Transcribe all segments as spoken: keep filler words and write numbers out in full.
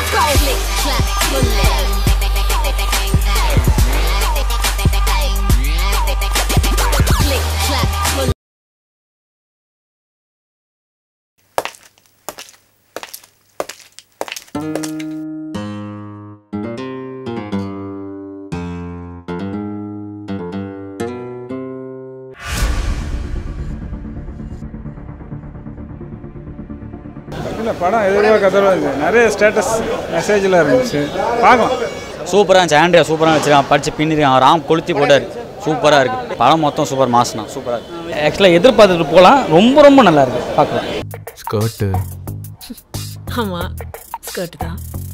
இல்லை படம் எதிர்பார்க்கறதோட நிறைய ஸ்டேட்டஸ் மெசேஜில் இருந்துச்சு பார்க்கலாம். சூப்பராக இருந்துச்சு. ஆண்ட்ரியா சூப்பராக வச்சுருக்கான், படித்து பின்னிருக்கான், ராம் கொளுத்தி போட்டார். சூப்பராக இருக்குது படம், மொத்தம் சூப்பர் மாஸ்னா சூப்பராக இருக்குது. ஆக்சுவலாக எதிர்பார்த்துட்டு போகலாம், ரொம்ப ரொம்ப நல்லா இருக்குது பார்க்கலாம். ஸ்கர்ட்டு ஆமாம் ஸ்கர்ட்டு தான்.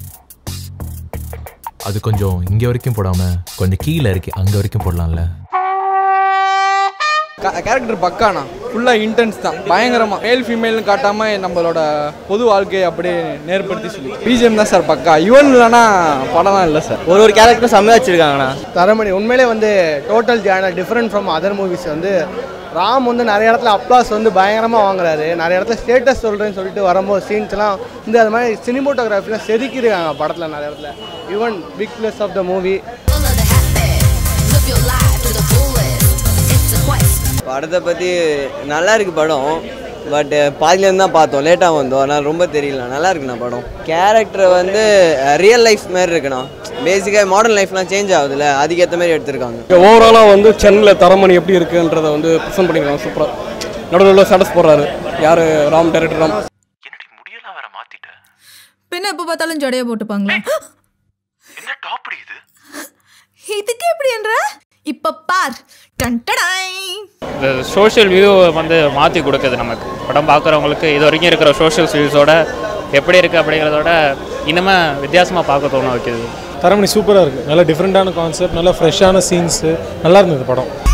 அது கொஞ்சம் இங்கே வரைக்கும் போடாமல் கொஞ்சம் கீழே இருக்கு, அங்கே வரைக்கும் போடலாம்ல. கேரக்டர் பக்கானா ஃபுல்லாக இன்டென்ஸ் தான், பயங்கரமாக மேல் ஃபீமேல்னு காட்டாமல் நம்மளோட பொது வாழ்க்கையை அப்படியே நேர்படுத்தி சொல்லி பிஜிஎம் தான் சார் பக்கா. யுவன் இல்லைனா படம்லாம் இல்லை சார். ஒரு ஒரு கேரக்டரும் செம்மையாக வச்சுருக்காங்கண்ணா. தரமணி உண்மையிலே வந்து total genre different from other movies. வந்து ராம் வந்து நிறைய இடத்துல அப்ளாஸ் வந்து பயங்கரமாக வாங்குறாரு, நிறைய இடத்துல ஸ்டேட்டஸ் சொல்கிறேன்னு சொல்லிட்டு வரும்போது சீன்ஸ்லாம் வந்து அது மாதிரி சினிமோட்டோகிராஃபிலாம் செதுக்கிருக்காங்க படத்தில் நிறைய இடத்துல. Even big plus of the movie. படத்தை பற்றி நல்லா இருக்குது படம், பட் பாதிலேருந்து தான் பார்த்தோம், லேட்டாக வந்தோம், அதனால் ரொம்ப தெரியல. நல்லா இருக்குண்ணா படம். கேரக்டர் வந்து ரியல் லைஃப் மாதிரி இருக்குண்ணா. பேசிக்காக மாடர்ன் லைஃப்லாம் சேஞ்ச் ஆகுதுல்ல, அதுக்கேற்ற மாதிரி எடுத்திருக்காங்க. ஓவராலாக வந்து சென்னையில் தரமணி எப்படி இருக்குன்றதை வந்து ப்ரெசென்ட் பண்ணியிருக்காங்க சூப்பராக. நடுவில் ஸ்டேட்டஸ் போடுறாரு யார், ராம் டைரக்டர் ராம். முடியெல்லாம் வேற மாற்றிட்டேன். பின்ன எப்போ பார்த்தாலும் ஜடையை போட்டுப்பாங்களா? என்ன டாப் இது? இதுக்கு எப்படி என்ற இப்போ பார். இந்த சோஷியல் வியூ வந்து மாற்றி கொடுக்குது நமக்கு. படம் பார்க்குறவங்களுக்கு இது வரைக்கும் இருக்கிற சோஷியல் வியூஸோட எப்படி இருக்குது அப்படிங்கிறதோட இன்னுமே வித்தியாசமாக பார்க்க தோண வைக்கிது. தரமணி சூப்பராக இருக்குது, நல்ல டிஃப்ரெண்ட்டான கான்செப்ட், நல்ல ஃப்ரெஷ்ஷான சீன்ஸு, நல்லா இருந்தது படம்.